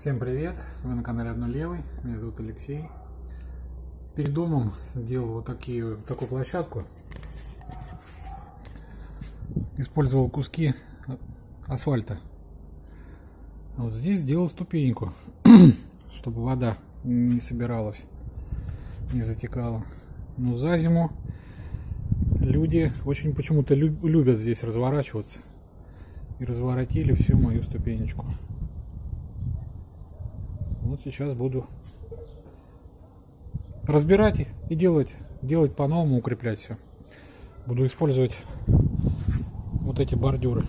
Всем привет! Вы на канале Одно Левый. Меня зовут Алексей. Перед домом делал вот такую площадку. Использовал куски асфальта. А вот здесь сделал ступеньку, чтобы вода не собиралась, не затекала. Но за зиму люди очень почему-то любят здесь разворачиваться. И разворотили всю мою ступенечку. Вот сейчас буду разбирать и делать по-новому, укреплять все. Буду использовать вот эти бордюры.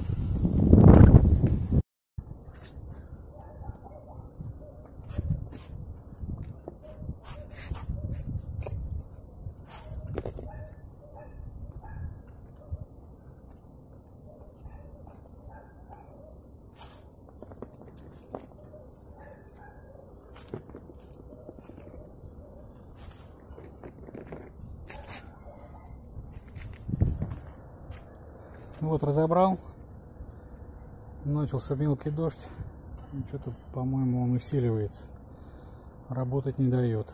Вот, разобрал. Начался мелкий дождь. Что-то, по-моему, он усиливается. Работать не дает.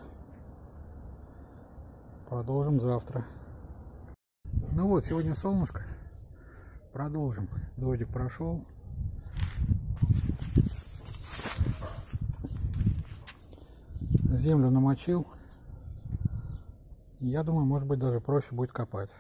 Продолжим завтра. Ну вот, сегодня солнышко. Продолжим. Дождик прошел. Землю намочил. Я думаю, может быть, даже проще будет копать.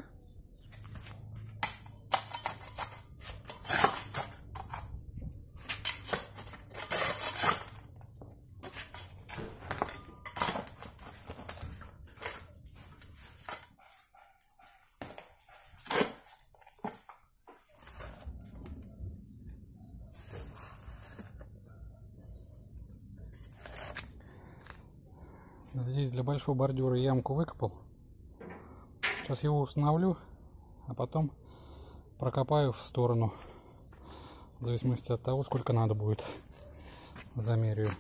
Здесь для большого бордюра ямку выкопал. Сейчас его установлю, а потом прокопаю в сторону. В зависимости от того, сколько надо будет. Замерю.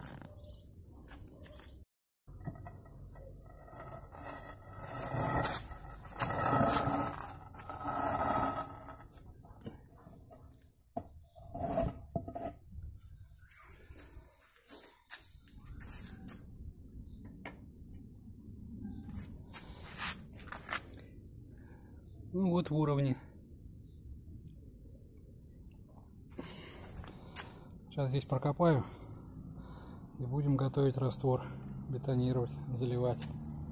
Ну вот в уровне. Сейчас здесь прокопаю и будем готовить раствор, бетонировать, заливать.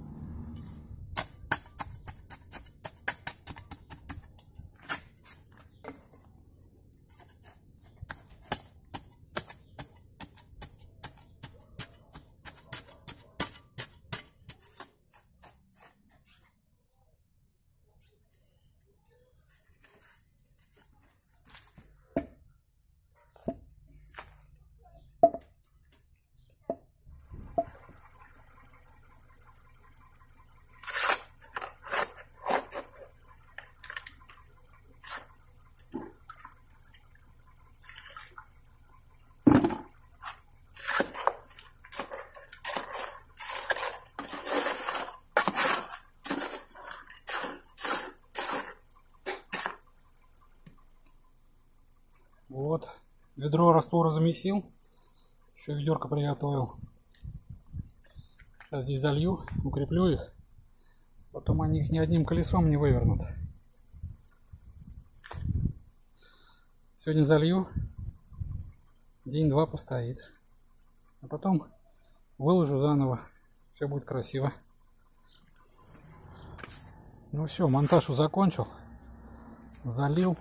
Вот, ведро раствора замесил, еще ведерко приготовил. Сейчас здесь залью, укреплю их, потом они их ни одним колесом не вывернут. Сегодня залью, день-два постоит, а потом выложу заново, все будет красиво. Ну все, монтаж закончил, залил.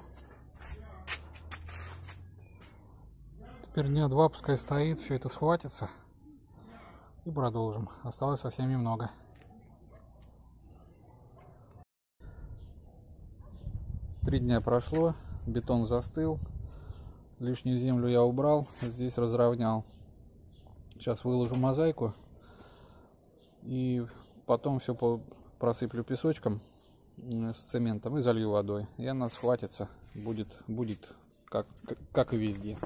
Теперь дня два пускай стоит, все это схватится. И продолжим. Осталось совсем немного. Три дня прошло, бетон застыл. Лишнюю землю я убрал, здесь разровнял. Сейчас выложу мозаику. И потом все просыплю песочком с цементом и залью водой. И она схватится. Будет как и везде.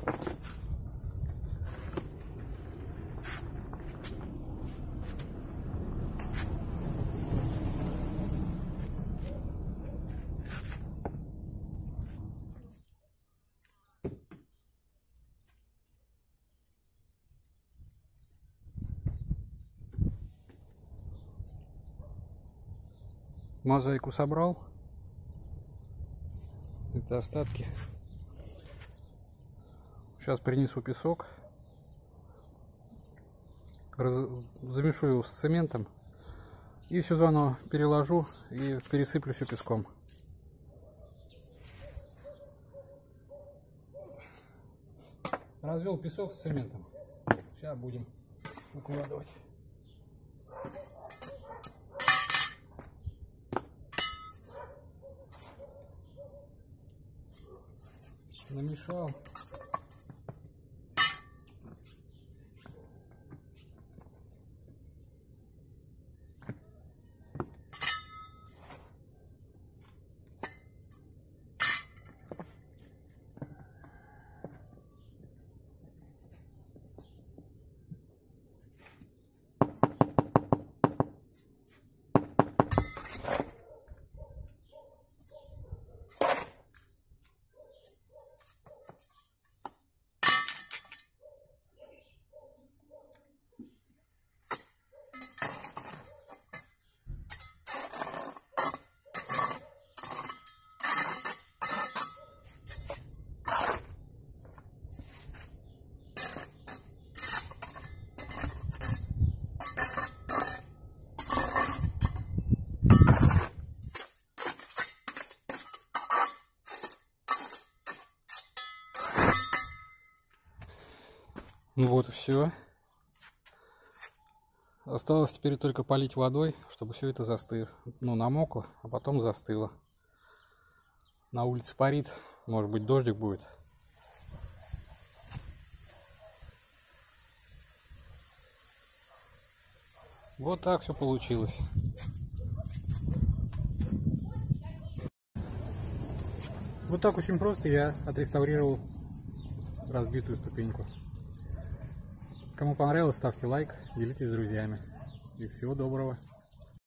Мозаику собрал. Это остатки. Сейчас принесу песок. Замешу его с цементом. И все заново переложу и пересыплю все песком. Развел песок с цементом. Сейчас будем укладывать. Намешал. Ну вот и все. Осталось теперь только полить водой, чтобы все это застыло. Ну, намокло, а потом застыло. На улице парит, может быть, дождик будет. Вот так все получилось. Вот так очень просто я отреставрировал разбитую ступеньку. Кому понравилось, ставьте лайк, делитесь с друзьями. И всего доброго.